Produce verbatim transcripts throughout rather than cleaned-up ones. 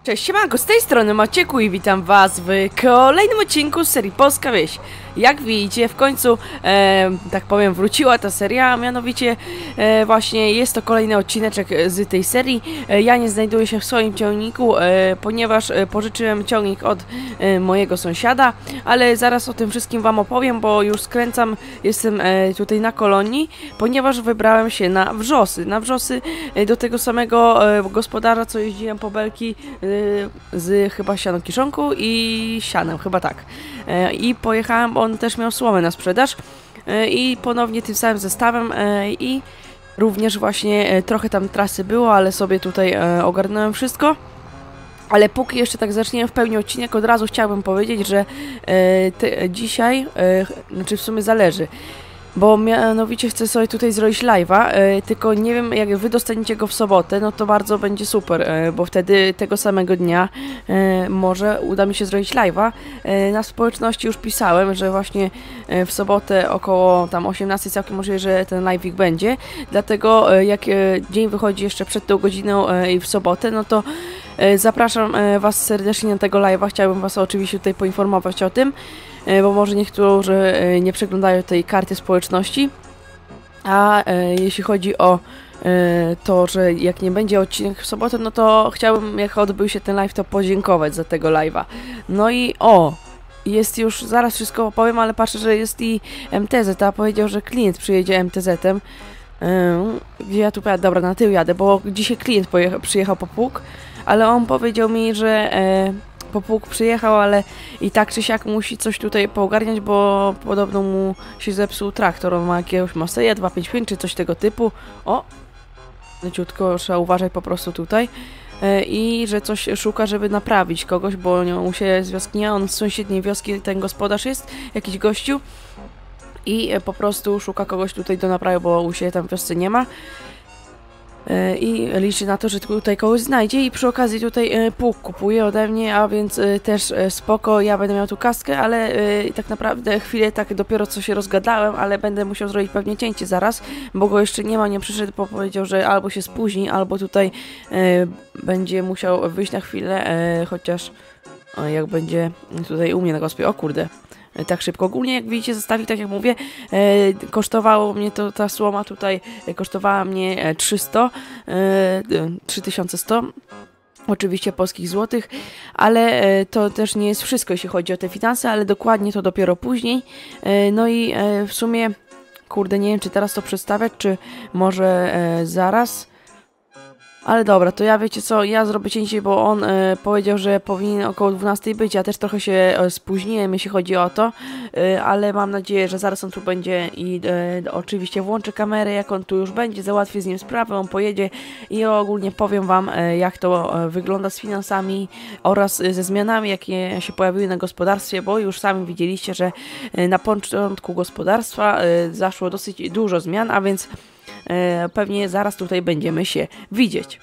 Cześć, siemanko, z tej strony Macieku i witam was w kolejnym odcinku z serii Polska Wieś. Jak widzicie, w końcu, e, tak powiem, wróciła ta seria, a mianowicie e, właśnie jest to kolejny odcineczek z tej serii. E, ja nie znajduję się w swoim ciągniku, e, ponieważ e, pożyczyłem ciągnik od e, mojego sąsiada, ale zaraz o tym wszystkim wam opowiem, bo już skręcam, jestem e, tutaj na kolonii, ponieważ wybrałem się na wrzosy, na wrzosy e, do tego samego e, gospodarza, co jeździłem po belki e, z chyba sianokiszonku i sianem, chyba tak. E, I pojechałem, on też miał słomę na sprzedaż e, i ponownie tym samym zestawem e, i również właśnie e, trochę tam trasy było, ale sobie tutaj e, ogarnąłem wszystko. Ale póki jeszcze tak zaczniemy w pełni odcinek, od razu chciałbym powiedzieć, że e, te, dzisiaj, e, znaczy w sumie zależy, bo mianowicie chcę sobie tutaj zrobić live'a, e, tylko nie wiem, jak wy dostaniecie go w sobotę, no to bardzo będzie super, e, bo wtedy tego samego dnia e, może uda mi się zrobić live'a. E, na społeczności już pisałem, że właśnie e, w sobotę około tam osiemnastej całkiem możliwe, że ten live'ik będzie, dlatego e, jak e, dzień wychodzi jeszcze przed tą godziną e, i w sobotę, no to e, zapraszam e, was serdecznie na tego live'a, chciałbym was oczywiście tutaj poinformować o tym, bo może niektórzy nie przeglądają tej karty społeczności, a e, jeśli chodzi o e, to, że jak nie będzie odcinek w sobotę, no to chciałbym, jak odbył się ten live, to podziękować za tego live'a. No i o, jest już, zaraz wszystko opowiem, ale patrzę, że jest i M T Z, a powiedział, że klient przyjedzie M T Z-em. E, gdzie ja tu pojadę? Dobra, na tył jadę, bo dzisiaj klient pojechał, przyjechał po pług, ale on powiedział mi, że e, po pług przyjechał, ale i tak czy siak musi coś tutaj poogarniać, bo podobno mu się zepsuł traktor, on ma jakiegoś Maseja dwa pięć pięć czy coś tego typu. O! Leciutko, trzeba uważać po prostu tutaj. E, I że coś szuka, żeby naprawić kogoś, bo mu się z wioski nie, on z sąsiedniej wioski, ten gospodarz jest, jakiś gościu. I e, po prostu szuka kogoś tutaj do naprawy, bo u siebie tam w wiosce nie ma. I liczy na to, że tutaj kogoś znajdzie i przy okazji tutaj pług kupuje ode mnie, a więc też spoko, ja będę miał tu kaskę, ale tak naprawdę chwilę tak dopiero co się rozgadałem, ale będę musiał zrobić pewnie cięcie zaraz, bo go jeszcze nie ma, nie przyszedł, bo powiedział, że albo się spóźni, albo tutaj będzie musiał wyjść na chwilę, chociaż jak będzie tutaj u mnie na gospie, o kurde. Tak szybko. Ogólnie jak widzicie zestawić, tak jak mówię, e, kosztowało mnie to, ta słoma tutaj e, kosztowała mnie trzysta, e, trzy tysiące sto, oczywiście polskich złotych, ale e, to też nie jest wszystko, jeśli chodzi o te finanse, ale dokładnie to dopiero później. E, no i e, w sumie, kurde, nie wiem, czy teraz to przedstawiać, czy może e, zaraz. Ale dobra, to ja wiecie co, ja zrobię cięcie, bo on e, powiedział, że powinien około dwunastej być, ja też trochę się e, spóźniłem, jeśli chodzi o to, e, ale mam nadzieję, że zaraz on tu będzie i e, oczywiście włączę kamerę, jak on tu już będzie, załatwię z nim sprawę, on pojedzie i ogólnie powiem wam, e, jak to e, wygląda z finansami oraz e, ze zmianami, jakie się pojawiły na gospodarstwie, bo już sami widzieliście, że e, na początku gospodarstwa e, zaszło dosyć dużo zmian, a więc E, pewnie zaraz tutaj będziemy się widzieć.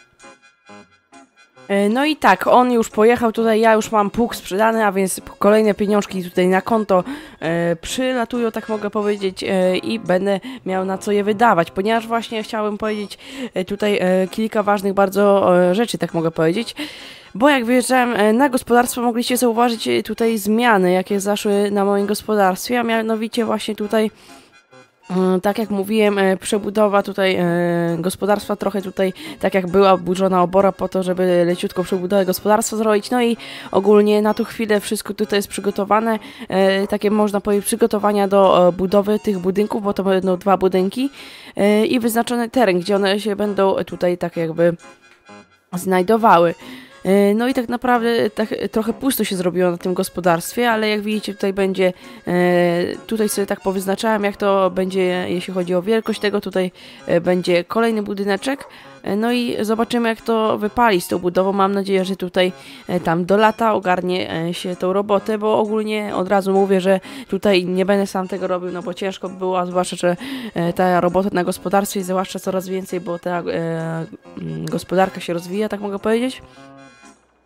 E, no i tak, on już pojechał tutaj, ja już mam pług sprzedany, a więc kolejne pieniążki tutaj na konto e, przylatują, tak mogę powiedzieć, e, i będę miał na co je wydawać, ponieważ właśnie chciałem powiedzieć e, tutaj e, kilka ważnych bardzo e, rzeczy, tak mogę powiedzieć. Bo jak wyjeżdżałem na gospodarstwo, mogliście zauważyć tutaj zmiany, jakie zaszły na moim gospodarstwie, a mianowicie właśnie tutaj, tak jak mówiłem, przebudowa tutaj e, gospodarstwa, trochę tutaj tak jak była burzona obora po to, żeby leciutko przebudowę gospodarstwa zrobić, no i ogólnie na tą chwilę wszystko tutaj jest przygotowane, e, takie można powiedzieć przygotowania do e, budowy tych budynków, bo to będą dwa budynki e, i wyznaczony teren, gdzie one się będą tutaj tak jakby znajdowały. No i tak naprawdę tak, trochę pusto się zrobiło na tym gospodarstwie, ale jak widzicie tutaj będzie, tutaj sobie tak powyznaczałem, jak to będzie, jeśli chodzi o wielkość tego, tutaj będzie kolejny budyneczek, no i zobaczymy, jak to wypali z tą budową. Mam nadzieję, że tutaj tam do lata ogarnie się tą robotę, bo ogólnie od razu mówię, że tutaj nie będę sam tego robił, no bo ciężko by było, a zwłaszcza, że ta robota na gospodarstwie, zwłaszcza coraz więcej, bo ta e, gospodarka się rozwija, tak mogę powiedzieć.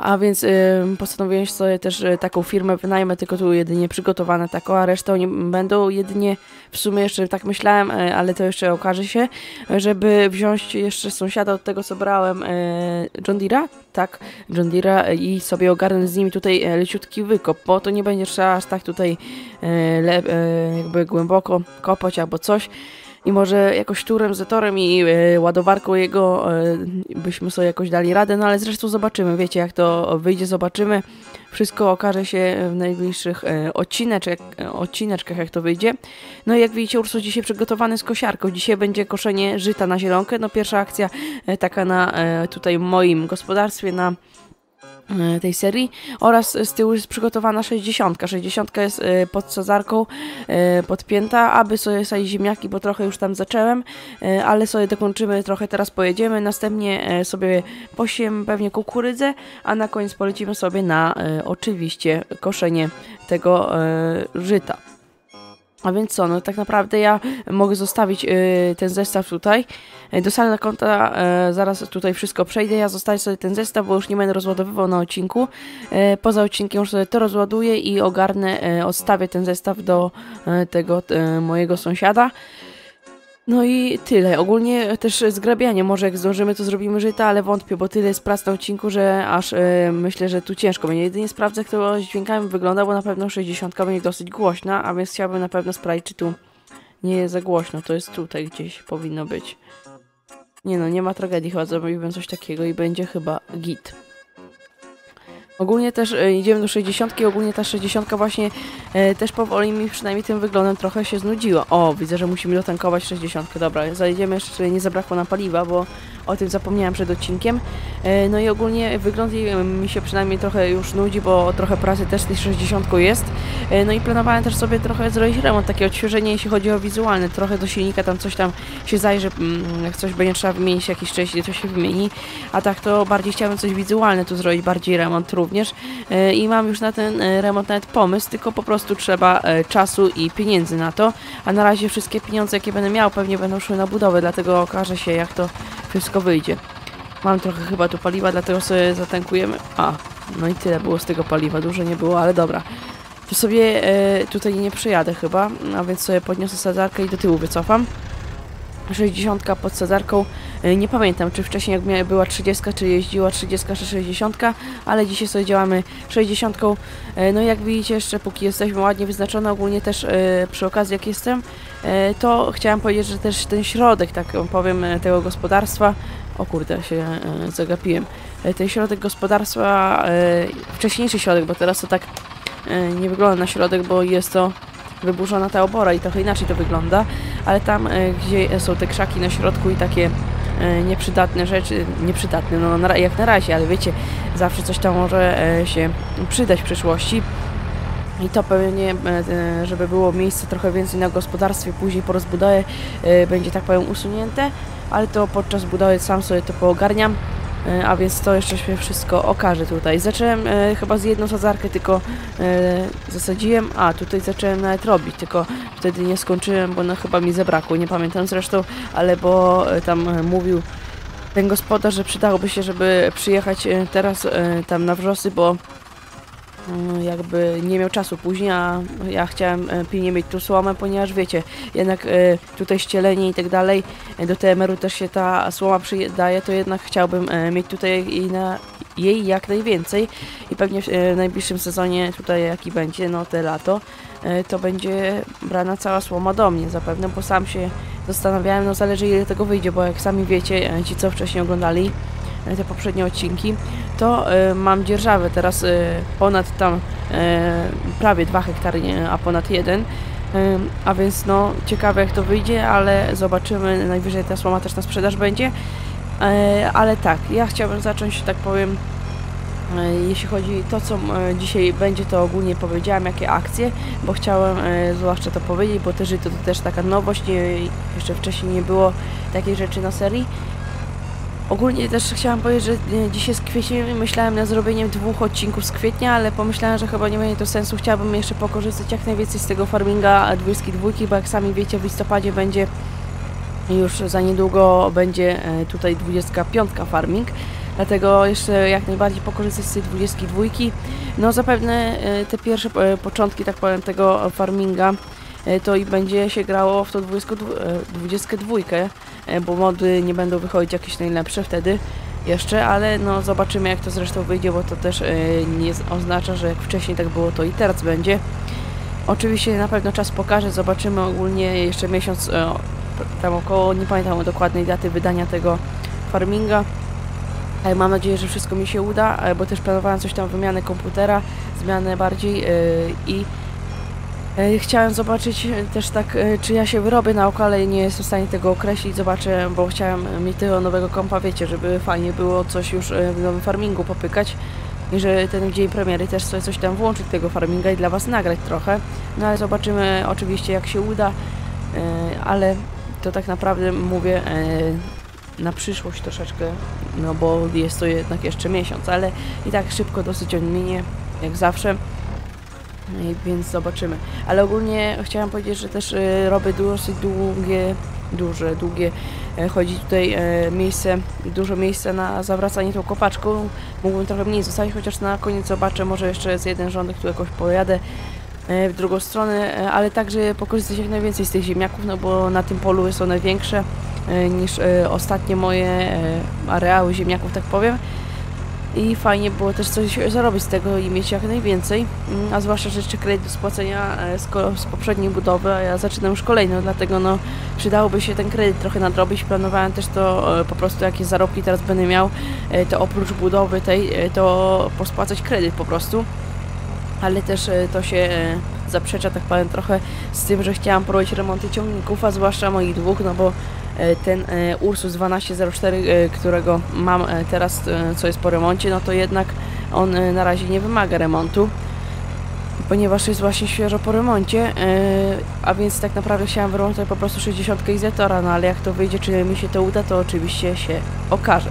A więc y, postanowiłem sobie też y, taką firmę wynajmę, tylko tu jedynie przygotowane taką, a resztą nie będą jedynie, w sumie jeszcze tak myślałem, y, ale to jeszcze okaże się, żeby wziąć jeszcze sąsiada od tego, co brałem, y, John Deere'a, tak, John Deere'a i sobie ogarnąć z nimi tutaj y, leciutki wykop, bo to nie będzie trzeba aż tak tutaj y, le, y, jakby głęboko kopać albo coś. I może jakoś turem, zetorem i y, ładowarką jego y, byśmy sobie jakoś dali radę, no ale zresztą zobaczymy, wiecie jak to wyjdzie, zobaczymy. Wszystko okaże się w najbliższych y, odcineczek, y, odcineczkach, jak to wyjdzie. No i jak widzicie, Ursus dzisiaj przygotowany z kosiarką. Dzisiaj będzie koszenie żyta na zielonkę. No pierwsza akcja y, taka na y, tutaj moim gospodarstwie, na tej serii, oraz z tyłu jest przygotowana sześćdziesiątka. sześćdziesiątka jest pod sadzarką podpięta, aby sobie sadzić ziemniaki, bo trochę już tam zacząłem, ale sobie dokończymy, trochę teraz pojedziemy, następnie sobie posiejemy pewnie kukurydzę, a na koniec polecimy sobie na oczywiście koszenie tego żyta. A więc co, no tak naprawdę ja mogę zostawić y, ten zestaw tutaj. Do salna konta y, zaraz tutaj wszystko przejdę. Ja zostawię sobie ten zestaw, bo już nie będę rozładowywał na odcinku. Y, poza odcinkiem już sobie to rozładuję i ogarnę, y, odstawię ten zestaw do y, tego y, mojego sąsiada. No i tyle. Ogólnie też zgrabianie. Może jak zdążymy, to zrobimy żyta, ale wątpię, bo tyle jest prac na odcinku, że aż yy, myślę, że tu ciężko będzie. Jedynie sprawdzę, jak to z dźwiękami wygląda, bo na pewno sześćdziesiątka będzie dosyć głośna, a więc chciałbym na pewno sprawdzić, czy tu nie jest za głośno. To jest tutaj gdzieś powinno być. Nie no, nie ma tragedii, chyba zrobiłem coś takiego i będzie chyba git. Ogólnie też e, idziemy do sześćdziesiątki, ogólnie ta sześćdziesiątka właśnie e, też powoli mi przynajmniej tym wyglądem trochę się znudziła. O, widzę, że musimy dotankować sześćdziesiątkę. Dobra, zajedziemy jeszcze, żeby nie zabrakło nam paliwa, bo o tym zapomniałem przed odcinkiem. E, no i ogólnie wygląd jej mi się przynajmniej trochę już nudzi, bo trochę pracy też z tej sześćdziesiątką jest. E, no i planowałem też sobie trochę zrobić remont, takie odświeżenie, jeśli chodzi o wizualne. Trochę do silnika tam coś tam się zajrzy, jak coś będzie trzeba wymienić, jakieś części, to się wymieni. A tak to bardziej chciałbym coś wizualne tu zrobić, bardziej remont również. E, I mam już na ten e, remont nawet pomysł, tylko po prostu trzeba e, czasu i pieniędzy na to. A na razie wszystkie pieniądze, jakie będę miał, pewnie będą szły na budowę, dlatego okaże się, jak to wszystko wyjdzie. Mam trochę chyba tu paliwa, dlatego sobie zatankujemy. A, no i tyle było z tego paliwa, dużo nie było, ale dobra. To sobie e, tutaj nie przejadę chyba, a więc sobie podniosę sadzarkę i do tyłu wycofam. sześćdziesiątka pod sadzarką, e, nie pamiętam, czy wcześniej jak miała, była trzydziestka, czy jeździła trzydziestka, czy sześćdziesiątka, ale dzisiaj sobie działamy sześćdziesiątką. E, no i jak widzicie, jeszcze póki jesteśmy ładnie wyznaczone, ogólnie też e, przy okazji jak jestem, e, to chciałam powiedzieć, że też ten środek, tak powiem, tego gospodarstwa, o kurde, się e, zagapiłem, e, ten środek gospodarstwa, e, wcześniejszy środek, bo teraz to tak e, nie wygląda na środek, bo jest to wyburzona ta obora i trochę inaczej to wygląda, ale tam, e, gdzie są te krzaki na środku i takie e, nieprzydatne rzeczy, nieprzydatne, no na, jak na razie, ale wiecie, zawsze coś tam może e, się przydać w przyszłości. I to pewnie, e, żeby było miejsce trochę więcej na gospodarstwie, później po rozbudowie e, będzie, tak powiem, usunięte, ale to podczas budowy sam sobie to poogarniam. A więc to jeszcze się wszystko okaże tutaj. Zacząłem e, chyba z jedną sadzarkę tylko e, zasadziłem, a tutaj zacząłem nawet robić, tylko wtedy nie skończyłem, bo no chyba mi zabrakło, nie pamiętam zresztą, ale bo e, tam e, mówił ten gospodarz, że przydałoby się, żeby przyjechać e, teraz e, tam na wrzosy, bo jakby nie miał czasu później, a ja chciałem pilnie mieć tu słomę, ponieważ wiecie, jednak tutaj ścielenie i tak dalej, do T M R-u też się ta słoma przydaje, to jednak chciałbym mieć tutaj i na jej jak najwięcej i pewnie w najbliższym sezonie tutaj jaki będzie, no te lato, to będzie brana cała słoma do mnie zapewne, bo sam się zastanawiałem, no zależy ile tego wyjdzie, bo jak sami wiecie, ci co wcześniej oglądali te poprzednie odcinki, to y, mam dzierżawę teraz y, ponad tam y, prawie dwa hektary, nie, a ponad jeden, y, a więc no ciekawe jak to wyjdzie, ale zobaczymy, najwyżej ta słoma też na sprzedaż będzie, y, ale tak, ja chciałbym zacząć, tak powiem, y, jeśli chodzi to co y, dzisiaj będzie, to ogólnie powiedziałam jakie akcje, bo chciałem y, zwłaszcza to powiedzieć, bo też to, to też taka nowość, nie, jeszcze wcześniej nie było takiej rzeczy na serii. Ogólnie też chciałam powiedzieć, że dzisiaj jest kwiecień, myślałem nad zrobieniem dwóch odcinków z kwietnia, ale pomyślałem, że chyba nie będzie to sensu. Chciałabym jeszcze pokorzystać jak najwięcej z tego farminga dwudziestki dwójki, bo jak sami wiecie, w listopadzie będzie już za niedługo będzie tutaj dwudziestka piątka farming. dlatego jeszcze jak najbardziej pokorzystać z tej dwudziestki dwójki. No zapewne te pierwsze początki, tak powiem, tego farminga to i będzie się grało w tą dwudziestkę dwójkę, bo mody nie będą wychodzić jakieś najlepsze wtedy jeszcze, ale no zobaczymy, jak to zresztą wyjdzie, bo to też nie oznacza, że jak wcześniej tak było, to i teraz będzie. Oczywiście na pewno czas pokaże, zobaczymy ogólnie jeszcze miesiąc tam około, nie pamiętam dokładnej daty wydania tego farminga. Ale mam nadzieję, że wszystko mi się uda, bo też planowałem coś tam, wymianę komputera, zmianę bardziej yy, i yy, chciałem zobaczyć też tak, yy, czy ja się wyrobię na oko, ale nie jestem w stanie tego określić, zobaczę, bo chciałem mieć tego nowego kompa, wiecie, żeby fajnie było coś już yy, w nowym farmingu popykać i że ten dzień premiery też sobie coś tam włączyć tego farminga i dla was nagrać trochę, no ale zobaczymy oczywiście, jak się uda, yy, ale to tak naprawdę mówię yy, na przyszłość troszeczkę, no bo jest to jednak jeszcze miesiąc, ale i tak szybko dosyć on minie, jak zawsze, i więc zobaczymy. Ale ogólnie chciałam powiedzieć, że też y, robię dosyć długie, duże, długie, y, chodzi tutaj y, miejsce, dużo miejsca na zawracanie tą kopaczką. Mógłbym trochę mniej zostawić, chociaż na koniec zobaczę, może jeszcze z jeden rządek tu jakoś pojadę y, w drugą stronę, y, ale także pokorzystać jak najwięcej z tych ziemniaków, no bo na tym polu są największe niż y, ostatnie moje y, areały ziemniaków, tak powiem. I fajnie było też coś zarobić z tego i mieć jak najwięcej, a zwłaszcza, że jeszcze kredyt do spłacenia z, z poprzedniej budowy, a ja zaczynam już kolejną, dlatego no przydałoby się ten kredyt trochę nadrobić. Planowałem też to y, po prostu, jakie zarobki teraz będę miał, y, to oprócz budowy tej, y, to pospłacać kredyt po prostu. Ale też y, to się y, zaprzecza, tak powiem, trochę z tym, że chciałam porobić remonty ciągników, a zwłaszcza moich dwóch, no bo ten Ursus dwanaście zero cztery, którego mam teraz, co jest po remoncie, no to jednak on na razie nie wymaga remontu, ponieważ jest właśnie świeżo po remoncie, a więc tak naprawdę chciałam wyremontować po prostu sześćdziesiąt Zetora, no ale jak to wyjdzie, czy mi się to uda, to oczywiście się okaże.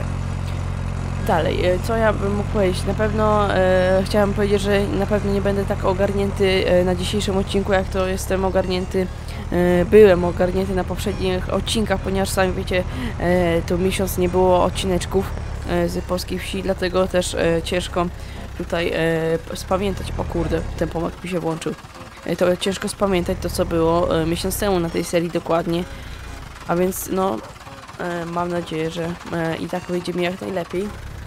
Dalej, co ja bym mógł powiedzieć? Na pewno e, chciałam powiedzieć, że na pewno nie będę tak ogarnięty e, na dzisiejszym odcinku, jak to jestem ogarnięty, e, byłem ogarnięty na poprzednich odcinkach, ponieważ sami wiecie, e, to miesiąc nie było odcineczków e, z polskiej wsi, dlatego też e, ciężko tutaj e, spamiętać. O kurde, ten pomysł mi się włączył. E, to ciężko spamiętać to, co było e, miesiąc temu na tej serii dokładnie, a więc no e, mam nadzieję, że e, i tak wyjdzie mi jak najlepiej.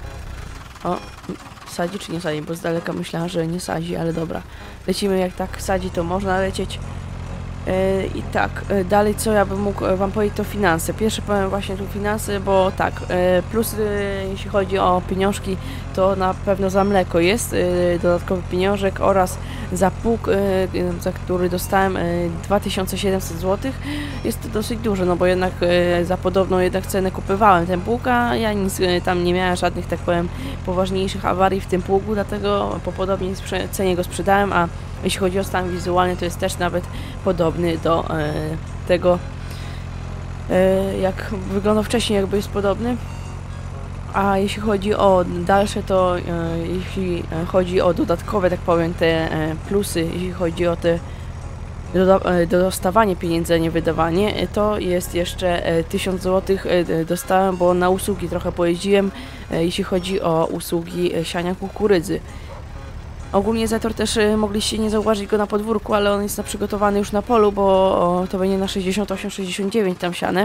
O, sadzi czy nie sadzi, bo z daleka myślałam, że nie sadzi, ale dobra. Lecimy, jak tak sadzi, to można lecieć. Yy, I tak, yy, dalej co ja bym mógł wam powiedzieć, to finanse. Pierwsze powiem właśnie tu finanse, bo tak, yy, plus yy, jeśli chodzi o pieniążki, to na pewno za mleko jest yy, dodatkowy pieniążek oraz za pług, yy, za który dostałem yy, dwa tysiące siedemset złotych. Jest to dosyć dużo, no bo jednak yy, za podobną jednak cenę kupywałem ten pług, a ja nic yy, tam nie miałem żadnych, tak powiem, poważniejszych awarii w tym pługu, dlatego po podobnej cenie go sprzedałem, a jeśli chodzi o stan wizualny, to jest też nawet podobny do e, tego, e, jak wyglądał wcześniej, jakby jest podobny. A jeśli chodzi o dalsze, to e, jeśli chodzi o dodatkowe, tak powiem, te e, plusy, jeśli chodzi o te do, e, dostawanie pieniędzy, a nie wydawanie, e, to jest jeszcze e, tysiąc złotych e, dostałem, bo na usługi trochę pojeździłem, e, jeśli chodzi o usługi siania kukurydzy. Ogólnie Zetor też y, mogliście nie zauważyć go na podwórku, ale on jest na przygotowany już na polu, bo o, to będzie na sześćdziesiąt osiem sześćdziesiąt dziewięć tam siane.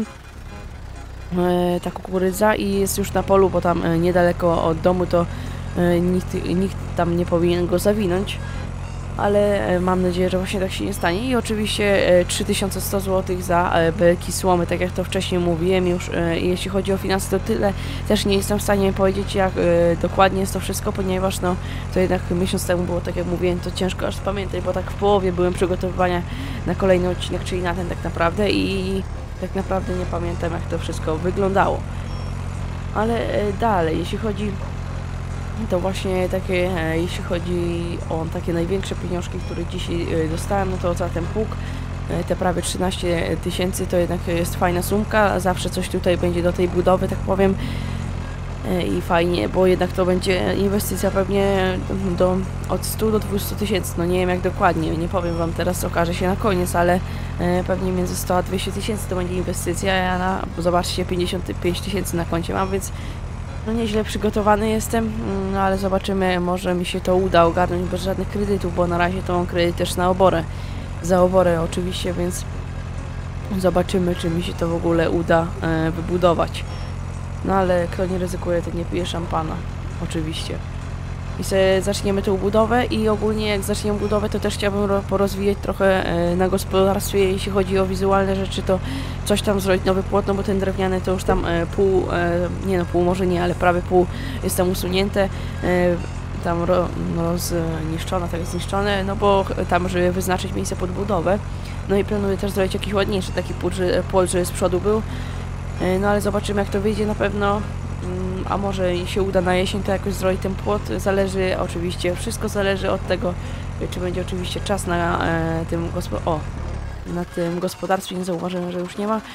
E, ta kukurydza i jest już na polu, bo tam e, niedaleko od domu to e, nikt, nikt tam nie powinien go zawinąć. Ale e, mam nadzieję, że właśnie tak się nie stanie. I oczywiście e, trzy tysiące sto złotych za e, belki słomy, tak jak to wcześniej mówiłem już. E, jeśli chodzi o finanse, to tyle. Też nie jestem w stanie powiedzieć, jak e, dokładnie jest to wszystko, ponieważ no, to jednak miesiąc temu było, tak jak mówiłem, to ciężko aż pamiętać, bo tak w połowie byłem przygotowywania na kolejny odcinek, czyli na ten tak naprawdę i tak naprawdę nie pamiętam, jak to wszystko wyglądało. Ale e, dalej, jeśli chodzi... To właśnie takie, e, jeśli chodzi o takie największe pieniążki, które dzisiaj e, dostałem, no to za ten pług, e, te prawie trzynaście tysięcy, to jednak jest fajna sumka, zawsze coś tutaj będzie do tej budowy, tak powiem, e, i fajnie, bo jednak to będzie inwestycja pewnie do, od stu do dwustu tysięcy, no nie wiem jak dokładnie, nie powiem wam teraz, okaże się na koniec, ale e, pewnie między sto a dwieście tysięcy to będzie inwestycja, ja na, zobaczcie, pięćdziesiąt pięć tysięcy na koncie mam, więc No nieźle przygotowany jestem, no ale zobaczymy, może mi się to uda ogarnąć bez żadnych kredytów, bo na razie to mam kredyt też na oborę. Za oborę oczywiście, więc zobaczymy, czy mi się to w ogóle uda e, wybudować. No ale kto nie ryzykuje, ten nie pije szampana. Oczywiście. I sobie zaczniemy tą budowę i ogólnie jak zaczniemy budowę, to też chciałbym porozwijać trochę e, na gospodarstwie, jeśli chodzi o wizualne rzeczy, to coś tam zrobić, nowy płot, no bo ten drewniany to już tam e, pół, e, nie no pół może nie, ale prawie pół jest tam usunięte, e, tam ro, no, zniszczone, tak zniszczone, no bo tam, żeby wyznaczyć miejsce pod budowę. No i planuję też zrobić jakiś ładniejszy taki płot, że, płot, żeby z przodu był, e, no ale zobaczymy jak to wyjdzie na pewno. A może się uda na jesień to jakoś zrobić ten płot, zależy oczywiście, wszystko zależy od tego, czy będzie oczywiście czas na e, tym gospo o, na tym gospodarstwie, nie zauważyłem, że już nie ma, e,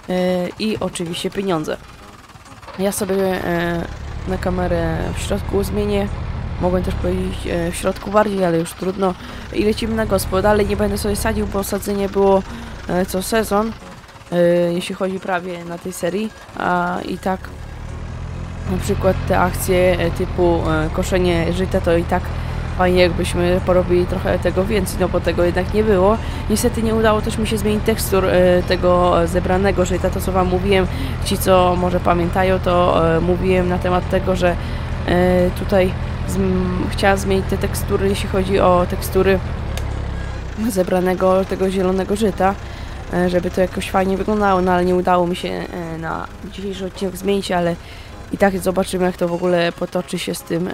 i oczywiście pieniądze. Ja sobie e, na kamerę w środku zmienię, mogłem też powiedzieć e, w środku bardziej, ale już trudno, i lecimy na gospo. Dalej nie będę sobie sadził, bo sadzenie było e, co sezon, e, jeśli chodzi prawie na tej serii, a i tak na przykład te akcje typu e, koszenie żyta, to i tak fajnie jakbyśmy porobili trochę tego więcej, no bo tego jednak nie było. Niestety nie udało też mi się zmienić tekstur e, tego zebranego żyta, to co wam mówiłem, ci co może pamiętają, to e, mówiłem na temat tego, że e, tutaj chciałam zmienić te tekstury, jeśli chodzi o tekstury zebranego tego zielonego żyta, e, żeby to jakoś fajnie wyglądało, no ale nie udało mi się e, na dzisiejszy odcinek zmienić, ale i tak zobaczymy jak to w ogóle potoczy się z tym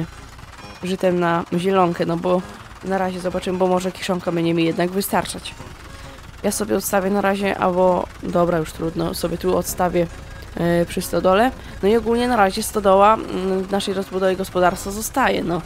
yy, żytem na zielonkę, no bo na razie zobaczymy, bo może kiszonka będzie mi jednak wystarczać. Ja sobie odstawię na razie, albo dobra, już trudno, sobie tu odstawię yy, przy stodole. No i ogólnie na razie stodoła yy, w naszej rozbudowie gospodarstwa zostaje, no.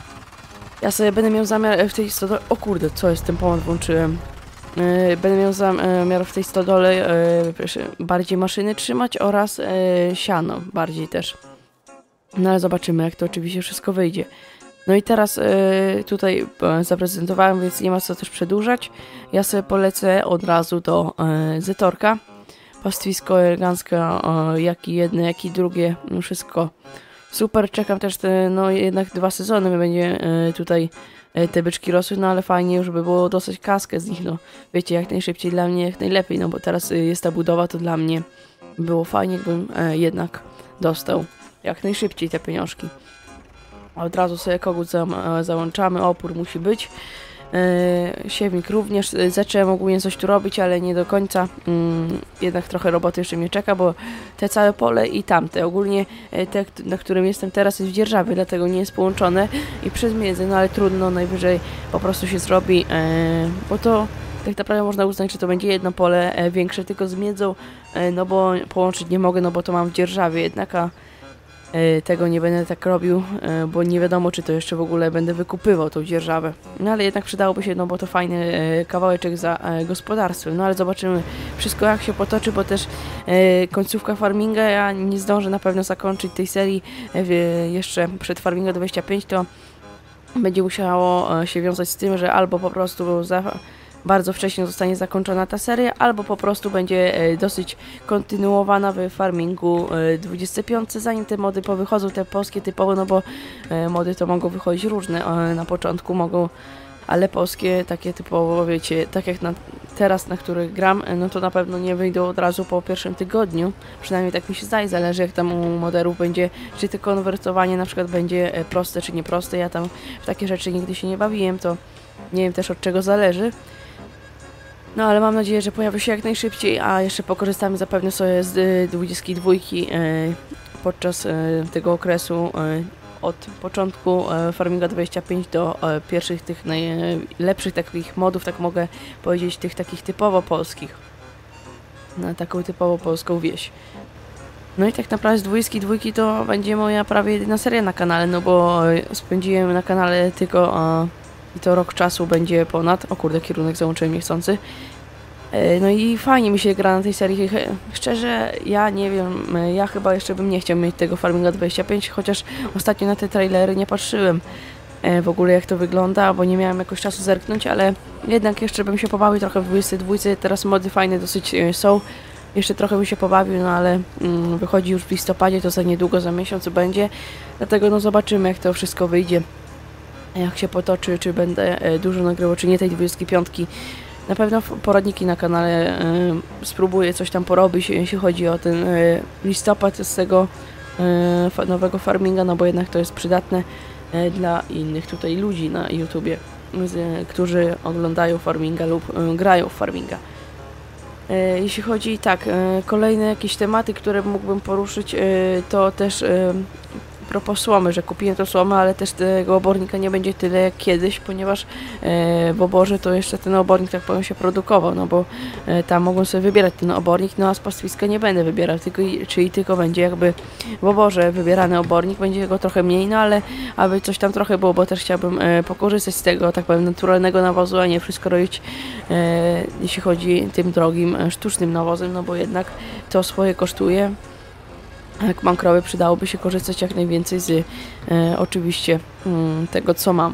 Ja sobie będę miał zamiar w tej stodole... O kurde, co jest, ten pomysł włączyłem. Yy, będę miał zamiar w tej stodole yy, bardziej maszyny trzymać oraz yy, siano bardziej też. No ale zobaczymy jak to oczywiście wszystko wyjdzie. No i teraz yy, tutaj yy, zaprezentowałem, więc nie ma co też przedłużać. Ja sobie polecę od razu do yy, Zetorka. Pastwisko eleganckie, yy, jak i jedne, jak i drugie, no wszystko super. Czekam też te, no jednak dwa sezony będzie yy, tutaj te byczki rosły, no ale fajnie już by było dostać kaskę z nich, no wiecie, jak najszybciej dla mnie, jak najlepiej, no bo teraz jest ta budowa, to dla mnie było fajnie, jakbym e, jednak dostał jak najszybciej te pieniążki. Od razu sobie kogut za, e, załączamy, opór musi być, e, siewnik również, zacząłem ogólnie coś tu robić, ale nie do końca, mm, jednak trochę roboty jeszcze mnie czeka, bo te całe pole i tamte, ogólnie te, na którym jestem teraz jest w dzierżawie, dlatego nie jest połączone i przez miedzę, no ale trudno, najwyżej po prostu się zrobi, e, bo to tak naprawdę można uznać, że to będzie jedno pole e, większe, tylko z miedzą, e, no bo połączyć nie mogę, no bo to mam w dzierżawie, jednak a tego nie będę tak robił, bo nie wiadomo, czy to jeszcze w ogóle będę wykupywał tą dzierżawę. No ale jednak przydałoby się, no bo to fajny kawałeczek za gospodarstwem. No ale zobaczymy wszystko jak się potoczy, bo też końcówka farminga, ja nie zdążę na pewno zakończyć tej serii jeszcze przed farminga dwadzieścia pięć, to będzie musiało się wiązać z tym, że albo po prostu za bardzo wcześnie zostanie zakończona ta seria, albo po prostu będzie dosyć kontynuowana w farmingu dwudziestym piątym, zanim te mody powychodzą, te polskie typowo, no bo mody to mogą wychodzić różne, na początku mogą, ale polskie takie typowo, wiecie, tak jak na, teraz, na których gram, no to na pewno nie wyjdą od razu po pierwszym tygodniu, przynajmniej tak mi się zdaje, zależy jak tam u moderów będzie, czy to konwertowanie na przykład będzie proste czy nieproste, ja tam w takie rzeczy nigdy się nie bawiłem, to nie wiem też od czego zależy. No ale mam nadzieję, że pojawi się jak najszybciej, a jeszcze pokorzystamy zapewne sobie z dwudziestki dwójki podczas tego okresu od początku farminga dwadzieścia pięć do pierwszych tych najlepszych takich modów, tak mogę powiedzieć, tych takich typowo polskich. Na taką typowo polską wieś. No i tak naprawdę z dwudziestki dwójki to będzie moja prawie jedyna seria na kanale, no bo spędziłem na kanale tylko... I to rok czasu będzie ponad. O kurde, kierunek załączyłem niechcący. No i fajnie mi się gra na tej serii. Szczerze, ja nie wiem, ja chyba jeszcze bym nie chciał mieć tego Farminga dwadzieścia pięć, chociaż ostatnio na te trailery nie patrzyłem w ogóle jak to wygląda, bo nie miałem jakoś czasu zerknąć, ale jednak jeszcze bym się pobawił trochę w dwudziestce dwójce. Teraz mody fajne dosyć są. jeszcze trochę by się pobawił, no ale mm, wychodzi już w listopadzie, to za niedługo, za miesiąc będzie, dlatego no zobaczymy, jak to wszystko wyjdzie, jak się potoczy, czy będę e, dużo nagrywał, czy nie tej dwudziestki piątki. Na pewno poradniki na kanale e, spróbuję coś tam porobić, jeśli chodzi o ten e, listopad z tego e, nowego farminga, no bo jednak to jest przydatne e, dla innych tutaj ludzi na YouTubie, z, którzy oglądają farminga lub e, grają w farminga. E, jeśli chodzi, tak, e, kolejne jakieś tematy, które mógłbym poruszyć, e, to też e, propos słomy, że kupiłem tą słomę, ale też tego obornika nie będzie tyle jak kiedyś, ponieważ e, w oborze to jeszcze ten obornik, tak powiem, się produkował, no bo e, tam mogłem sobie wybierać ten obornik, no a z pastwiska nie będę wybierał, tylko, czyli tylko będzie jakby w oborze wybierany obornik, będzie go trochę mniej, no ale aby coś tam trochę było, bo też chciałbym e, pokorzystać z tego, tak powiem, naturalnego nawozu, a nie wszystko robić, e, jeśli chodzi tym drogim, e, sztucznym nawozem, no bo jednak to swoje kosztuje. Jak mam krowy, przydałoby się korzystać jak najwięcej z e, oczywiście mm, tego, co mam.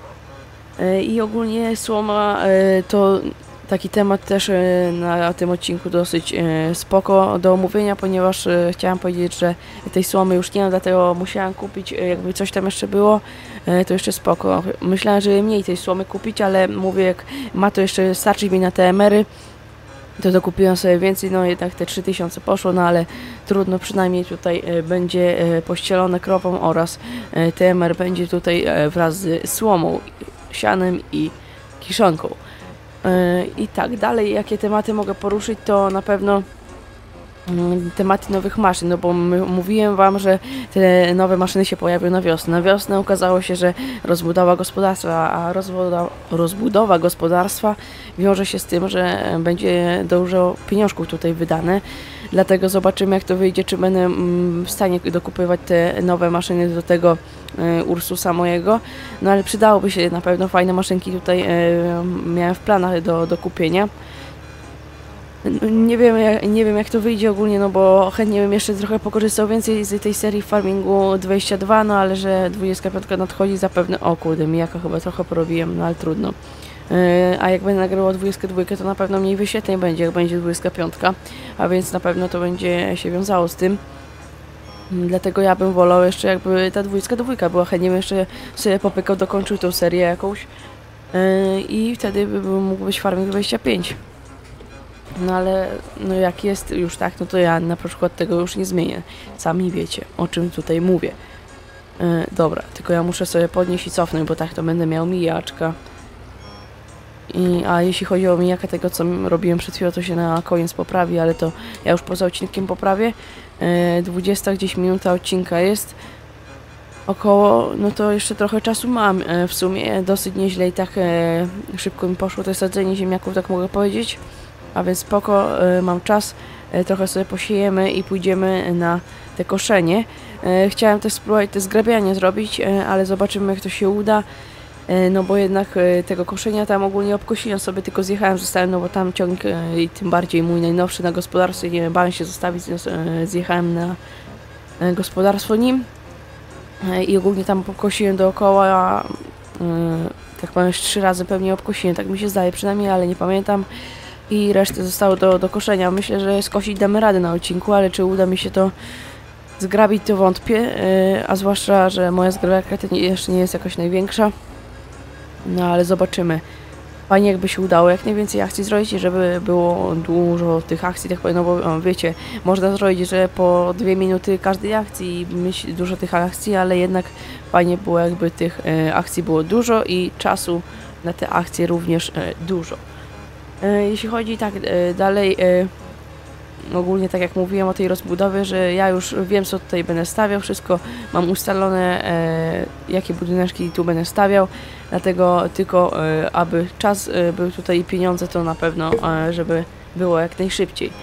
E, I ogólnie słoma e, to taki temat też e, na tym odcinku dosyć e, spoko do omówienia, ponieważ e, chciałam powiedzieć, że tej słomy już nie mam, dlatego musiałam kupić, e, jakby coś tam jeszcze było, e, to jeszcze spoko. Myślałam, że mniej tej słomy kupić, ale mówię, jak ma to jeszcze starczyć mi na te emery, to dokupiłam sobie więcej, no jednak te trzy tysiące poszło, no ale trudno, przynajmniej tutaj e, będzie e, pościelone krową oraz e, T M R będzie tutaj e, wraz z słomą, sianem i kiszonką. E, I tak, dalej jakie tematy mogę poruszyć, to na pewno tematy nowych maszyn, no bo mówiłem wam, że te nowe maszyny się pojawią na wiosnę. Na wiosnę okazało się, że rozbudowa gospodarstwa, a rozbudowa, rozbudowa gospodarstwa wiąże się z tym, że będzie dużo pieniążków tutaj wydane. Dlatego zobaczymy, jak to wyjdzie, czy będę w stanie dokupywać te nowe maszyny do tego Ursusa mojego. No ale przydałoby się na pewno fajne maszynki tutaj, miałem w planach do, do kupienia. Nie wiem, jak, nie wiem jak to wyjdzie ogólnie, no bo chętnie bym jeszcze trochę pokorzystał więcej z tej serii Farmingu dwadzieścia dwa, no ale że dwudziestka piątka nadchodzi zapewne, o kurde, mijaka chyba trochę porobiłem, no ale trudno. Yy, a jak będę nagrywał dwudziestkę dwójkę, to na pewno mniej wyświetleń będzie, jak będzie dwudziestka piątka, a więc na pewno to będzie się wiązało z tym. Dlatego ja bym wolał jeszcze, jakby ta dwudziestka dwójka była, chętnie bym jeszcze sobie popykał, dokończył tą serię jakąś yy, i wtedy by mógł być Farming dwadzieścia pięć. No ale no jak jest już tak, no to ja na przykład tego już nie zmienię. Sami wiecie, o czym tutaj mówię. Yy, dobra, tylko ja muszę sobie podnieść i cofnąć, bo tak to będę miał mijaczka. I, a jeśli chodzi o mijakę tego, co robiłem przed chwilą, to się na koniec poprawi, ale to ja już poza odcinkiem poprawię. Yy, dwudziesta gdzieś minuta odcinka jest. Około, no to jeszcze trochę czasu mam. Yy, w sumie dosyć nieźle i tak yy, szybko mi poszło to sadzenie ziemniaków, tak mogę powiedzieć. A więc spoko, y, mam czas, y, trochę sobie posiejemy i pójdziemy na te koszenie. Y, chciałem też spróbować te zgrabianie zrobić, y, ale zobaczymy, jak to się uda. Y, no bo jednak y, tego koszenia tam ogólnie obkosiłem sobie, tylko zjechałem, zostałem, no bo tam ciąg y, i tym bardziej mój najnowszy na gospodarstwie, nie bałem się zostawić, y, zjechałem na y, gospodarstwo nim. Y, I ogólnie tam pokosiłem dookoła, y, tak powiem, już trzy razy pewnie obkosiłem, tak mi się zdaje przynajmniej, ale nie pamiętam. I resztę zostało do, do koszenia. Myślę, że skosić damy radę na odcinku, ale czy uda mi się to zgrabić, to wątpię. Yy, a zwłaszcza, że moja zgrabiarka to nie, jeszcze nie jest jakoś największa. No ale zobaczymy. Fajnie jakby się udało jak najwięcej akcji zrobić, żeby było dużo tych akcji, tak powiem, no bo o, wiecie, można zrobić, że po dwie minuty każdej akcji i mieć dużo tych akcji, ale jednak fajnie było, jakby tych yy, akcji było dużo i czasu na te akcje również yy, dużo. Jeśli chodzi tak dalej, ogólnie tak jak mówiłem o tej rozbudowie, że ja już wiem, co tutaj będę stawiał, wszystko mam ustalone, jakie budyneczki tu będę stawiał, dlatego tylko aby czas był tutaj i pieniądze, to na pewno, żeby było jak najszybciej.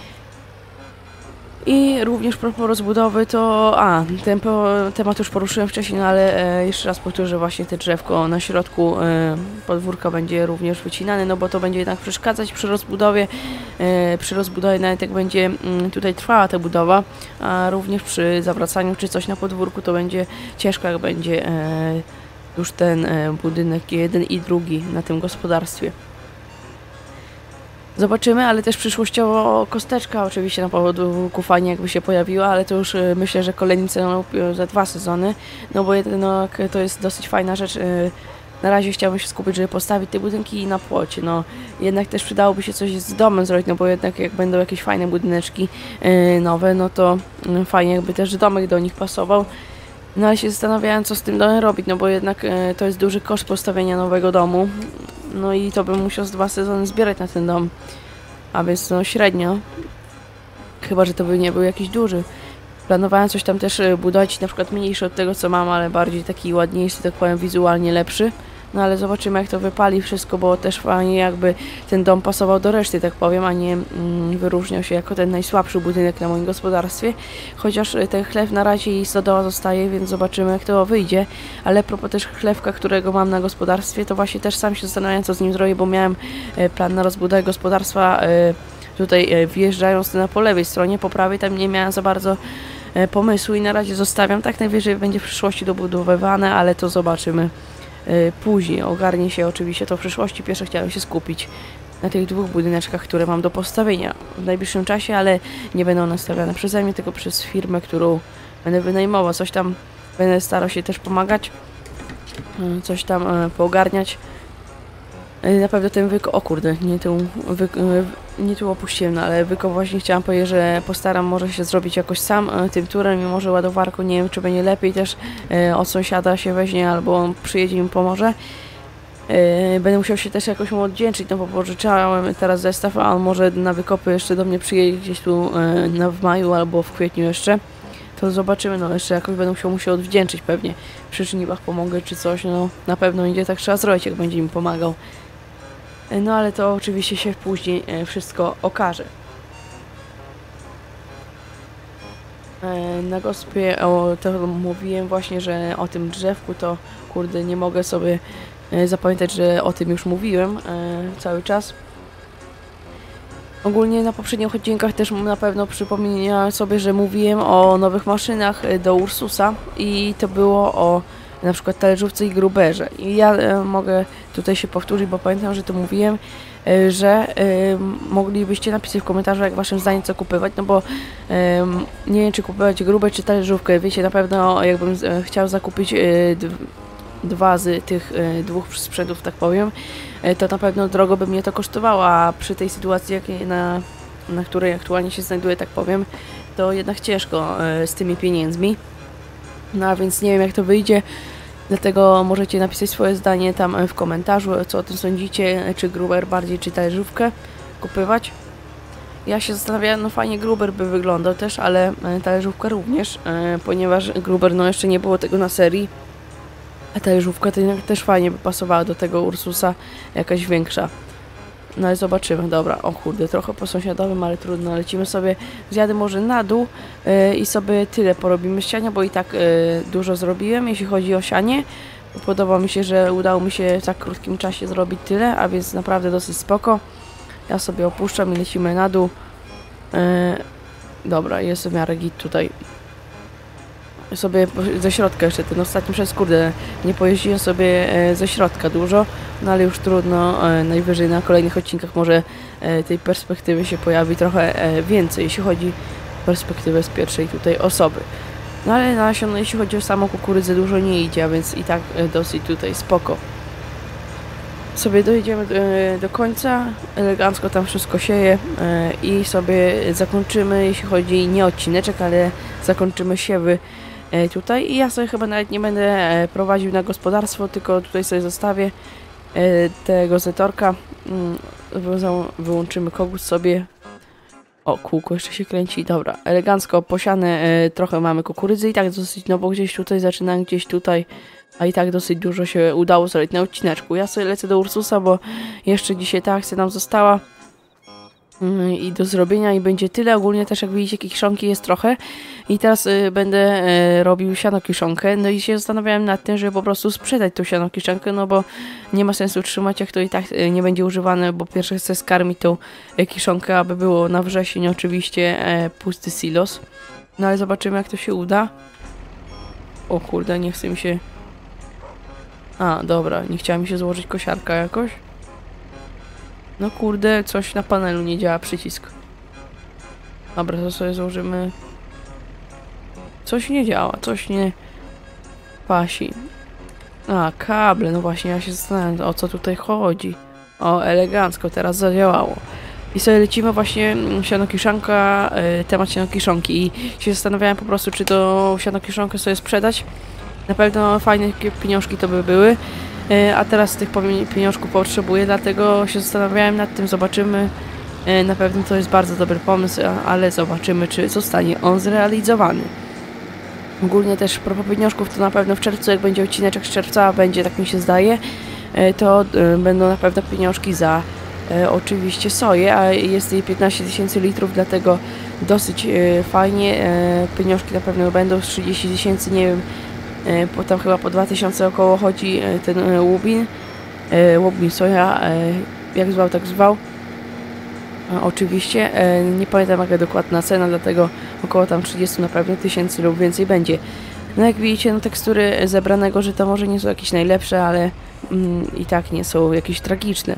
I również propos rozbudowy, to a, ten po, temat już poruszyłem wcześniej, no ale e, jeszcze raz powtórzę, właśnie te drzewko na środku e, podwórka będzie również wycinane, no bo to będzie jednak przeszkadzać przy rozbudowie. E, przy rozbudowie nawet jak będzie m, tutaj trwała ta budowa, a również przy zawracaniu czy coś na podwórku, to będzie ciężko, jak będzie e, już ten e, budynek jeden i drugi na tym gospodarstwie. Zobaczymy, ale też przyszłościowo kosteczka oczywiście na powodu kufania jakby się pojawiła, ale to już y, myślę, że kolejnicy no, za dwa sezony, no bo no, to jest dosyć fajna rzecz. Y, na razie chciałbym się skupić, żeby postawić te budynki na płocie, no jednak też przydałoby się coś z domem zrobić, no bo jednak jak będą jakieś fajne budyneczki y, nowe, no to y, fajnie jakby też domek do nich pasował. No ale się zastanawiałem, co z tym domem robić, no bo jednak y, to jest duży koszt postawienia nowego domu. No i to bym musiał z dwa sezony zbierać na ten dom. A więc no średnio. Chyba, że to by nie był jakiś duży. Planowałem coś tam też budować, na przykład mniejszy od tego, co mam, ale bardziej taki ładniejszy, tak powiem, wizualnie lepszy. No ale zobaczymy, jak to wypali wszystko, bo też fajnie jakby ten dom pasował do reszty, tak powiem, a nie mm, wyróżniał się jako ten najsłabszy budynek na moim gospodarstwie. Chociaż ten chleb na razie i stodoła zostaje, więc zobaczymy, jak to wyjdzie. Ale a propos też chlewka, którego mam na gospodarstwie, to właśnie też sam się zastanawiałem, co z nim zrobię, bo miałem e, plan na rozbudowę gospodarstwa e, tutaj e, wjeżdżając na po lewej stronie, po prawej tam nie miałem za bardzo e, pomysłu i na razie zostawiam. Tak najwyżej będzie w przyszłości dobudowywane, ale to zobaczymy później. Ogarnie się oczywiście to w przyszłości. Pierwsze chciałem się skupić na tych dwóch budyneczkach, które mam do postawienia w najbliższym czasie, ale nie będą nastawiane przeze mnie, tylko przez firmę, którą będę wynajmował. Coś tam będę starał się też pomagać, coś tam poogarniać. Na pewno ten wyko... O kurde, nie tu, wy... nie tu opuściłem, no, ale wyko właśnie chciałam powiedzieć, że postaram może się zrobić jakoś sam tym turem i może ładowarką, nie wiem, czy będzie lepiej też e, od sąsiada się weźmie albo on przyjedzie i mi pomoże. E, będę musiał się też jakoś mu odwdzięczyć, no bo pożyczałem teraz zestaw, a on może na wykopy jeszcze do mnie przyjedzie gdzieś tu e, na, w maju albo w kwietniu jeszcze. To zobaczymy, no jeszcze jakoś będę musiał mu się odwdzięczyć pewnie. Przy czynnikach pomogę czy coś, no na pewno będzie tak trzeba zrobić, jak będzie mi pomagał. No ale to oczywiście się później wszystko okaże. Na gospie o, to mówiłem właśnie, że o tym drzewku to kurde nie mogę sobie zapamiętać, że o tym już mówiłem cały czas. Ogólnie na poprzednich odcinkach też na pewno przypomniałem sobie, że mówiłem o nowych maszynach do Ursusa i to było o na przykład talerzówce i gruberze. I ja e, mogę tutaj się powtórzyć, bo pamiętam, że to mówiłem, e, że e, moglibyście napisać w komentarzu, jak waszym zdaniem co kupować, no bo e, nie wiem, czy kupować grubę, czy talerzówkę. Wiecie, na pewno jakbym e, chciał zakupić e, dwa z tych e, dwóch sprzętów, tak powiem, e, to na pewno drogo by mnie to kosztowało, a przy tej sytuacji, jakiej na, na której aktualnie się znajduję, tak powiem, to jednak ciężko e, z tymi pieniędzmi. No a więc nie wiem, jak to wyjdzie, dlatego możecie napisać swoje zdanie tam w komentarzu, co o tym sądzicie, czy gruber bardziej, czy talerzówkę kupować. Ja się zastanawiałem, no fajnie gruber by wyglądał też, ale talerzówka również, ponieważ gruber no jeszcze nie było tego na serii, a talerzówka to jednak też fajnie by pasowała do tego Ursusa, jakaś większa. No ale zobaczymy, dobra, o kurde, trochę po sąsiadowym, ale trudno, lecimy sobie, zjadę może na dół yy, i sobie tyle porobimy siania, bo i tak yy, dużo zrobiłem, jeśli chodzi o sianie. Podoba mi się, że udało mi się w tak krótkim czasie zrobić tyle, a więc naprawdę dosyć spoko. Ja sobie opuszczam i lecimy na dół. Yy, dobra, jest w miarę git tutaj. Sobie ze środka jeszcze ten ostatni przez kurde nie pojeździłem sobie ze środka dużo, no ale już trudno, najwyżej na kolejnych odcinkach może tej perspektywy się pojawi trochę więcej, jeśli chodzi o perspektywę z pierwszej tutaj osoby. No ale nasion, no, jeśli chodzi o samą kukurydzę, dużo nie idzie, a więc i tak dosyć tutaj spoko. Sobie dojedziemy do, do końca, elegancko tam wszystko sieje i sobie zakończymy, jeśli chodzi nie odcineczek, ale zakończymy siewy tutaj i ja sobie chyba nawet nie będę prowadził na gospodarstwo, tylko tutaj sobie zostawię tego zetorka, wyłączymy kogut sobie. O, kółko jeszcze się kręci, dobra, elegancko posiane, trochę mamy kukurydzy i tak dosyć, no bo gdzieś tutaj zaczynam, gdzieś tutaj, a i tak dosyć dużo się udało zrobić na odcineczku. Ja sobie lecę do Ursusa, bo jeszcze dzisiaj ta akcja nam została i do zrobienia i będzie tyle. Ogólnie też jak widzicie, kiszonki jest trochę i teraz y, będę y, robił siano kiszonkę, no i się zastanawiałem nad tym, żeby po prostu sprzedać tą siano kiszonkę, no bo nie ma sensu trzymać, jak to i tak y, nie będzie używane, bo pierwsze chcę skarmić tą y, kiszonkę, aby było na wrzesień oczywiście y, pusty silos, no ale zobaczymy, jak to się uda. O kurde, nie chce mi się... A, dobra, nie chciała mi się złożyć kosiarka jakoś. No kurde, coś na panelu nie działa, przycisk. Dobra, to sobie złożymy. Coś nie działa, coś nie pasi. A, kable, no właśnie, ja się zastanawiam, o co tutaj chodzi. O, elegancko, teraz zadziałało. I sobie lecimy właśnie sianokiszonka, y, temat sianokiszonki i się zastanawiałem po prostu, czy to sianokiszonkę sobie sprzedać. Na pewno fajne pieniążki to by były, y, a teraz tych pieniążków potrzebuję, dlatego się zastanawiałem nad tym, zobaczymy. Y, na pewno to jest bardzo dobry pomysł, ale zobaczymy, czy zostanie on zrealizowany. Ogólnie też propos pieniążków, to na pewno w czerwcu, jak będzie odcineczek z czerwca, będzie, tak mi się zdaje, to y, będą na pewno pieniążki za y, oczywiście soję, a jest jej piętnaście tysięcy litrów, dlatego dosyć y, fajnie. Y, pieniążki na pewno będą z trzydzieści tysięcy, nie wiem, y, bo tam chyba po dwa tysiące około chodzi y, ten y, łubin, y, łubin soja, y, jak zwał, tak zwał. A, oczywiście, y, nie pamiętam jaka dokładna cena, dlatego około tam trzydzieści na pewno tysięcy lub więcej będzie. No jak widzicie, no tekstury zebranego żyta może nie są jakieś najlepsze, ale mm, i tak nie są jakieś tragiczne.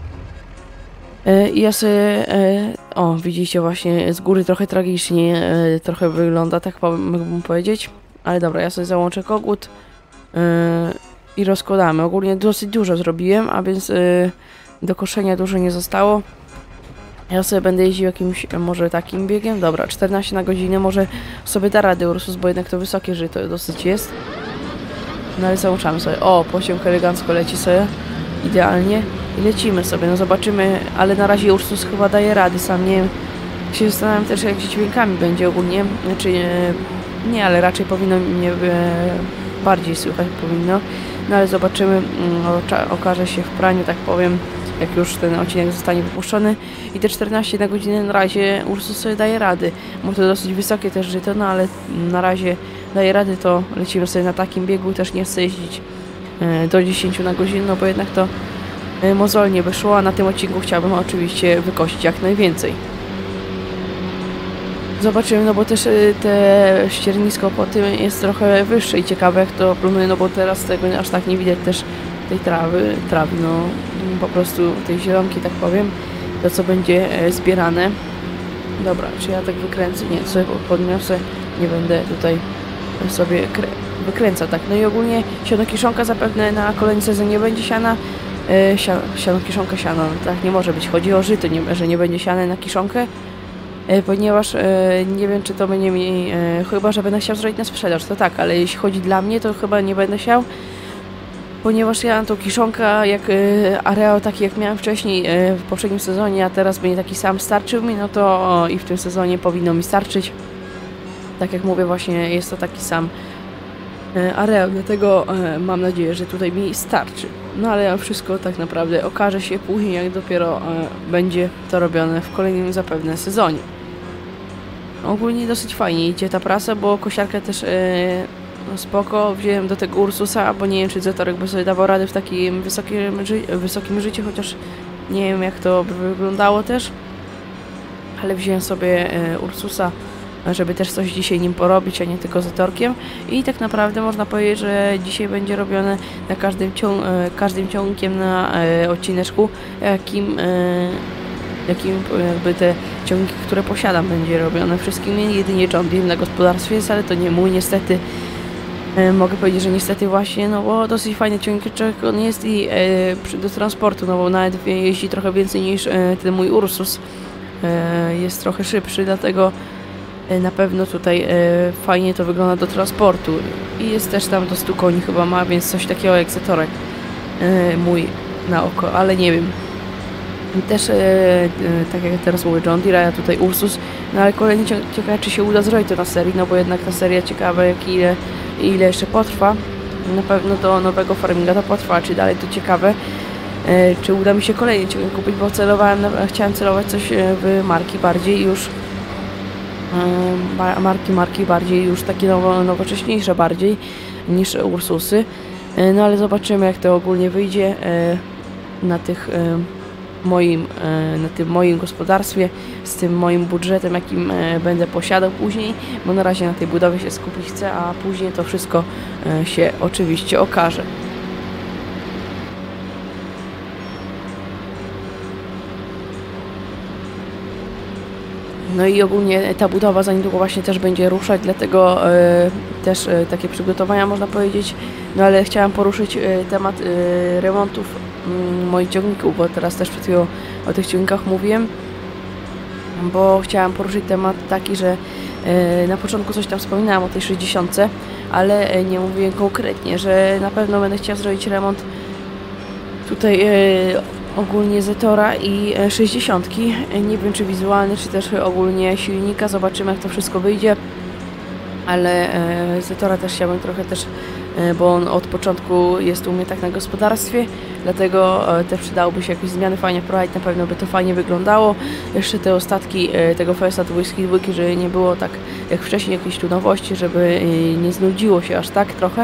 I ja sobie, o widzicie właśnie z góry trochę tragicznie trochę wygląda, tak mógłbym powiedzieć. Ale dobra, ja sobie załączę kogut i rozkładamy. Ogólnie dosyć dużo zrobiłem, a więc do koszenia dużo nie zostało. Ja sobie będę jeździł jakimś może takim biegiem. Dobra, czternaście na godzinę może sobie da rady Ursus, bo jednak to wysokie żyto dosyć jest. No ale załączamy sobie. O, pociąg elegancko leci sobie. Idealnie. I lecimy sobie, no zobaczymy, ale na razie Ursus chyba daje rady, sam nie wiem. Się zastanawiam też, jak z dźwiękami będzie ogólnie. Znaczy, nie, ale raczej powinno mnie bardziej słychać powinno. No ale zobaczymy, okaże się w praniu, tak powiem, jak już ten odcinek zostanie wypuszczony. I te czternaście na godzinę na razie Ursus sobie daje rady. Bo to dosyć wysokie też żyto, no ale na razie daje rady, to lecimy sobie na takim biegu. Też nie chcę jeździć do dziesięciu na godzinę, no bo jednak to mozolnie by szło, a na tym odcinku chciałbym oczywiście wykosić jak najwięcej. Zobaczymy, no bo też te ściernisko po tym jest trochę wyższe i ciekawe jak to planuje, no bo teraz tego aż tak nie widać też tej trawy, trawy, no po prostu tej zielonki, tak powiem, to co będzie zbierane. Dobra, czy ja tak wykręcę? Nie, sobie podniosę, nie będę tutaj sobie wykręcał, tak. No i ogólnie sianokiszonka zapewne na kolejny sezon nie będzie siana. E, siano, siano, kiszonka, siano, tak nie może być. Chodzi o żyto, nie, że nie będzie siane na kiszonkę, e, ponieważ e, nie wiem, czy to będzie mi, e, chyba, że będę chciał zrobić na sprzedaż, to tak, ale jeśli chodzi dla mnie, to chyba nie będę chciał, ponieważ ja mam tą kiszonkę, jak e, areał taki, jak miałem wcześniej e, w poprzednim sezonie, a teraz będzie taki sam, starczył mi, no to o, i w tym sezonie powinno mi starczyć. Tak jak mówię, właśnie jest to taki sam areał, dlatego e, mam nadzieję, że tutaj mi starczy. No ale wszystko tak naprawdę okaże się później, jak dopiero e, będzie to robione w kolejnym zapewne sezonie. Ogólnie dosyć fajnie idzie ta prasa, bo kosiarkę też e, no spoko. Wziąłem do tego Ursusa, bo nie wiem, czy Zetorek by sobie dawał radę w takim wysokim, ży wysokim życiu, chociaż nie wiem, jak to by wyglądało też. Ale wziąłem sobie e, Ursusa, żeby też coś dzisiaj nim porobić, a nie tylko Zetorkiem. I tak naprawdę można powiedzieć, że dzisiaj będzie robione na każdym, ciąg każdym ciągiem na e, odcineczku, jakim, e, jakim jakby te ciągniki, które posiadam, będzie robione wszystkim. Jedynie John Deere na gospodarstwie jest, ale to nie mój niestety. E, mogę powiedzieć, że niestety właśnie, no bo dosyć fajny ciągniczek on jest i e, do transportu, no bo nawet jeździ trochę więcej niż e, ten mój Ursus. E, jest trochę szybszy, dlatego na pewno tutaj e, fajnie to wygląda do transportu i jest też tam do stu koni chyba ma, więc coś takiego jak Zetorek e, mój na oko, ale nie wiem. I też e, e, tak jak teraz mówię John Deere, a tutaj Ursus, no ale kolejny ciekawe, czy się uda zrobić to na serii, no bo jednak ta seria ciekawa, jak ile, ile jeszcze potrwa. Na pewno do nowego farminga to potrwa, czy dalej to ciekawe. E, czy uda mi się kolejny ciągnik kupić, bo celowałem, na, chciałem celować coś w marki bardziej już marki, marki bardziej już takie nowo, nowocześniejsze bardziej niż Ursusy. No ale zobaczymy, jak to ogólnie wyjdzie na tych moim, na tym moim gospodarstwie, z tym moim budżetem, jakim będę posiadał później, bo na razie na tej budowie się skupić chcę, a później to wszystko się oczywiście okaże. No i ogólnie ta budowa za niedługo właśnie też będzie ruszać, dlatego e, też e, takie przygotowania można powiedzieć. No ale chciałam poruszyć e, temat e, remontów m, moich ciągników, bo teraz też przed chwilą o tych ciągnikach mówiłem. Bo chciałam poruszyć temat taki, że e, na początku coś tam wspominałam o tej sześćdziesiątce, ale e, nie mówiłem konkretnie, że na pewno będę chciała zrobić remont tutaj e, ogólnie Zetora i sześćdziesiątki. Nie wiem, czy wizualny, czy też ogólnie silnika. Zobaczymy, jak to wszystko wyjdzie. Ale e, Zetora też chciałbym trochę też, e, bo on od początku jest u mnie tak na gospodarstwie, dlatego e, też przydałoby się jakieś zmiany fajnie wprowadzić, na pewno by to fajnie wyglądało. Jeszcze te ostatki e, tego Fiesta dwadzieścia dwa, żeby nie było tak jak wcześniej jakieś tu nowości, żeby e, nie znudziło się aż tak trochę,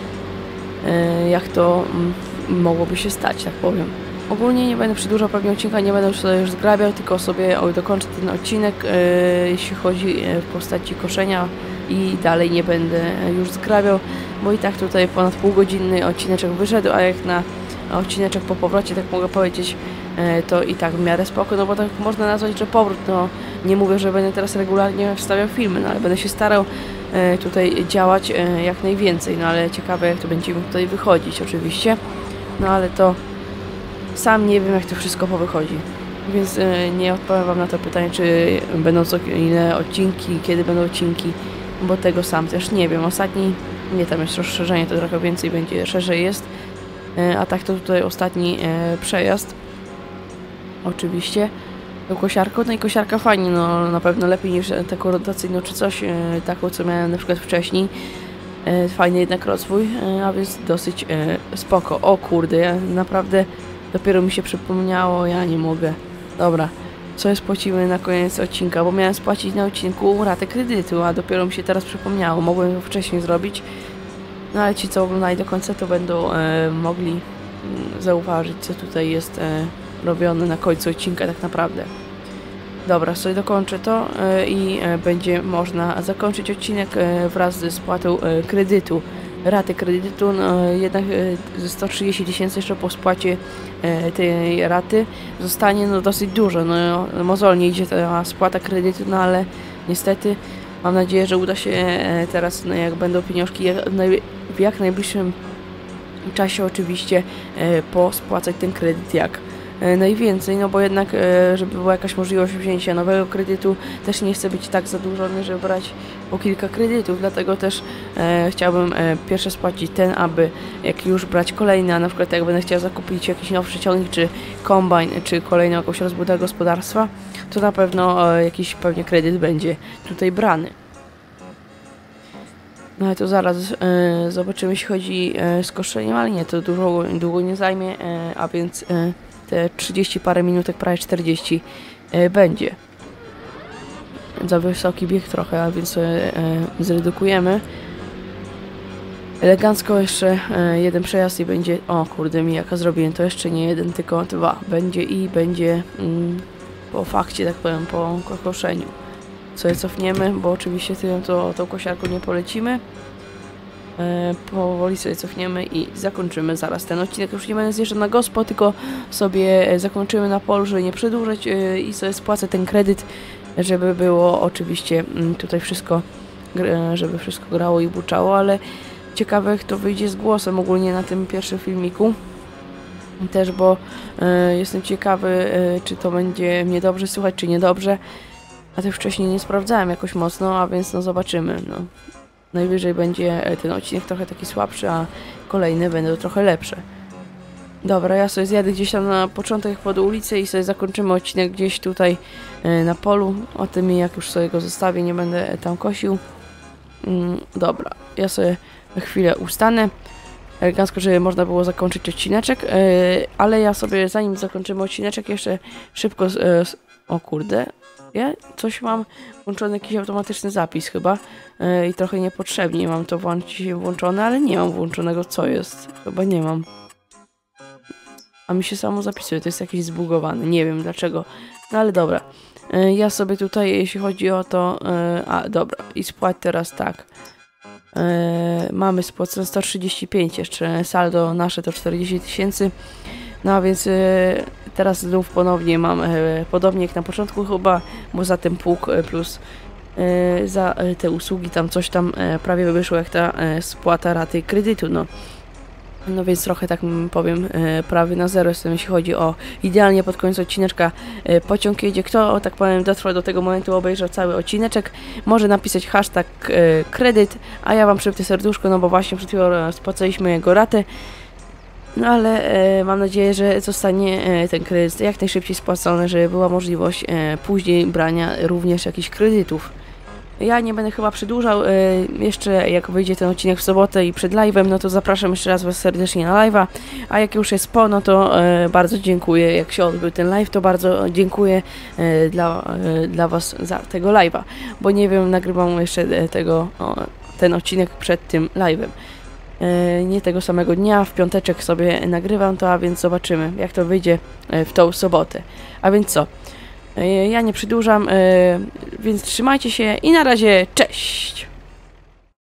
e, jak to mm, mogłoby się stać, tak powiem. Ogólnie nie będę przedłużał pewnie odcinka, nie będę już sobie już zgrabiał, tylko sobie o, dokończę ten odcinek, e, jeśli chodzi e, w postaci koszenia i dalej nie będę już zgrabiał, bo i tak tutaj ponad półgodzinny odcineczek wyszedł, a jak na odcineczek po powrocie, tak mogę powiedzieć, e, to i tak w miarę spoko, no bo tak można nazwać, że powrót, no nie mówię, że będę teraz regularnie wstawiał filmy, no ale będę się starał e, tutaj działać e, jak najwięcej, no ale ciekawe, jak to będzie mi tutaj wychodzić oczywiście, no ale to sam nie wiem, jak to wszystko powychodzi, więc e, nie odpowiem wam na to pytanie, czy będą co ile odcinki, kiedy będą odcinki, bo tego sam też nie wiem. Ostatni, nie, tam jest rozszerzenie, to trochę więcej będzie, szerzej jest, e, a tak to tutaj ostatni e, przejazd, oczywiście, tą kosiarką, no i kosiarka fajnie, no na pewno lepiej niż taką rotacyjną czy coś, e, taką co miałem na przykład wcześniej. E, fajny jednak rozwój, e, a więc dosyć e, spoko. O kurde, ja naprawdę dopiero mi się przypomniało, ja nie mogę. Dobra, co spłacimy na koniec odcinka, bo miałem spłacić na odcinku ratę kredytu, a dopiero mi się teraz przypomniało. Mogłem to wcześniej zrobić, no ale ci, co oglądali do końca, to będą e, mogli m, zauważyć, co tutaj jest e, robione na końcu odcinka tak naprawdę. Dobra, sobie dokończę to e, i e, będzie można zakończyć odcinek e, wraz ze spłatą e, kredytu. Raty kredytu, no, jednak e, ze sto trzydzieści tysięcy jeszcze po spłacie e, tej raty zostanie no, dosyć dużo. No, mozolnie idzie ta spłata kredytu, no ale niestety mam nadzieję, że uda się e, teraz, no, jak będą pieniążki jak naj, w jak najbliższym czasie oczywiście e, pospłacać ten kredyt jak najwięcej, no bo jednak, żeby była jakaś możliwość wzięcia nowego kredytu, też nie chcę być tak zadłużony, żeby brać po kilka kredytów, dlatego też e, chciałbym e, pierwsze spłacić ten, aby jak już brać kolejny, a na przykład jak będę chciał zakupić jakiś nowszy ciągnik, czy kombajn, czy kolejną jakąś rozbudowę gospodarstwa, to na pewno e, jakiś pewnie kredyt będzie tutaj brany. No ale to zaraz e, zobaczymy, jeśli chodzi e, z koszeniem, ale nie, to dużo, długo nie zajmie, e, a więc e, te trzydzieści parę minutek, prawie czterdzieści e, będzie. Za wysoki bieg trochę, a więc e, zredukujemy. Elegancko jeszcze e, jeden przejazd i będzie... O kurde, mi jaka zrobiłem, to jeszcze nie jeden, tylko dwa. Będzie i będzie mm, po fakcie, tak powiem, po koszeniu. Sobie cofniemy, bo oczywiście tym to, tą kosiarką nie polecimy. E, powoli sobie cofniemy i zakończymy zaraz ten odcinek. Już nie będę zjeżdżał na gospo, tylko sobie zakończymy na polu, żeby nie przedłużać e, i sobie spłacę ten kredyt, żeby było oczywiście m, tutaj wszystko, e, żeby wszystko grało i buczało, ale ciekawe, jak to wyjdzie z głosem ogólnie na tym pierwszym filmiku. Też, bo e, jestem ciekawy, e, czy to będzie mnie dobrze słychać, czy niedobrze. A też wcześniej nie sprawdzałem jakoś mocno, a więc no zobaczymy. No. Najwyżej będzie ten odcinek trochę taki słabszy, a kolejne będą trochę lepsze. Dobra, ja sobie zjadę gdzieś tam na początek pod ulicę i sobie zakończymy odcinek gdzieś tutaj e, na polu. O tym, jak już sobie go zostawię, nie będę tam kosił. Mm, dobra, ja sobie chwilę ustanę. Elegancko, żeby można było zakończyć odcineczek, e, ale ja sobie, zanim zakończymy odcineczek, jeszcze szybko... E, o kurde... Ja coś mam włączony, jakiś automatyczny zapis chyba yy, i trochę niepotrzebnie mam to włączyć włączone, ale nie mam włączonego, co jest, chyba nie mam. A mi się samo zapisuje, to jest jakiś zbugowany, nie wiem dlaczego, no ale dobra. Yy, ja sobie tutaj, jeśli chodzi o to, yy, a dobra, i spłać teraz tak. Yy, mamy spłacone sto trzydzieści pięć, jeszcze saldo nasze to czterdzieści tysięcy. No a więc teraz znów ponownie mam podobnie jak na początku chyba, bo za ten pług plus za te usługi tam coś tam prawie wyszło jak ta spłata raty kredytu, no. No więc trochę tak powiem prawie na zero jestem, jeśli chodzi o idealnie pod koniec odcineczka pociąg jedzie. Kto, tak powiem, dotrwał do tego momentu, obejrzał cały odcineczek, może napisać hashtag kredyt, a ja wam przypnę serduszko, no bo właśnie przed chwilą spłacaliśmy jego ratę. No ale e, mam nadzieję, że zostanie e, ten kredyt jak najszybciej spłacony, żeby była możliwość e, później brania również jakichś kredytów. Ja nie będę chyba przedłużał, e, jeszcze jak wyjdzie ten odcinek w sobotę i przed live'em, no to zapraszam jeszcze raz was serdecznie na live'a, a jak już jest po, no to e, bardzo dziękuję, jak się odbył ten live, to bardzo dziękuję e, dla, e, dla was za tego live'a, bo nie wiem, nagrywam jeszcze tego, o, ten odcinek przed tym live'em. Nie tego samego dnia, w piąteczek sobie nagrywam to, a więc zobaczymy, jak to wyjdzie w tą sobotę. A więc co? Ja nie przedłużam, więc trzymajcie się i na razie, cześć!